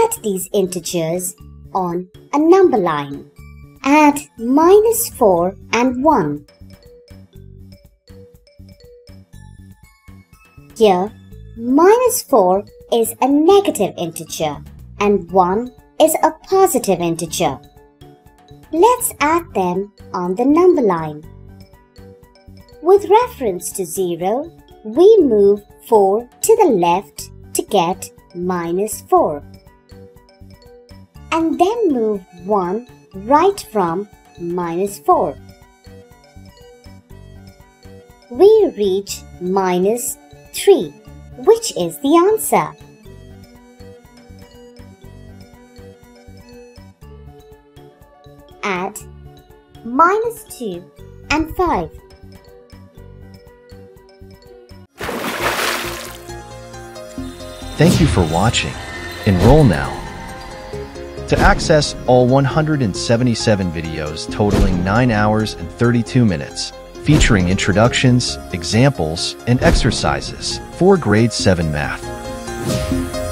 add these integers on a number line. Add -4 and 1. Here, -4 is a negative integer and 1 is a positive integer. Let's add them on the number line. With reference to 0, we move 4 to the left to get -4. And then move 1 right from -4. We reach -3, which is the answer. Add -2 and 5. Thank you for watching. Enroll now. To access all 177 videos totaling 9 hours and 32 minutes, featuring introductions, examples, and exercises for Grade 7 Math.